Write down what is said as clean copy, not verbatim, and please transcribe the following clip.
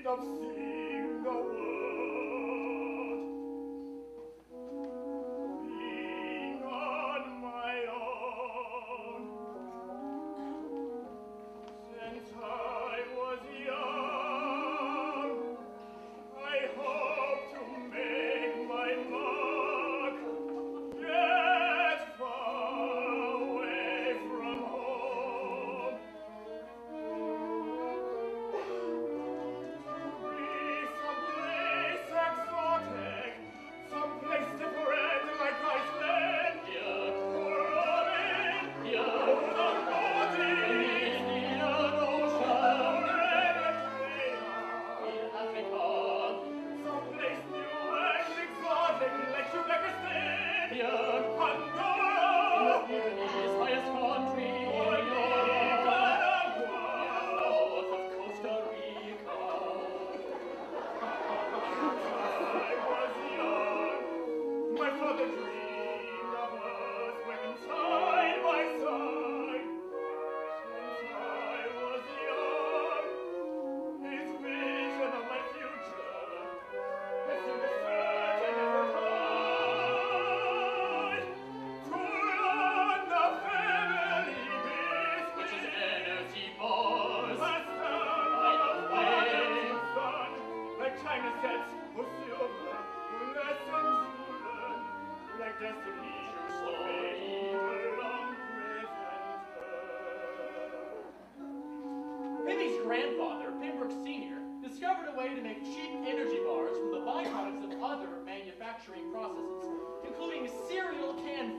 of seeing the world. Being on my own. Since I was young, I hope to make my mark, get far away from home. Be someplace exotic, someplace different like Iceland, or Robin, or the Nordic, Indian Ocean, or Africa, someplace new and exotic like Uzbekistan, Pandora, Italy's highest country, or Nicaragua, north of Costa Rica. I was young, my father dreamed of us working side by side. Since I was young, his vision of my future has seemed to search and never find. To run the family business, which is energy bars, sun, like China sets or silver, lessons to learn, like destiny to obey the long present turn. Pemmie's grandfather, Pembroke Sr., discovered a way to make cheap energy bars from the byproducts of other manufacturing processes, including cereal can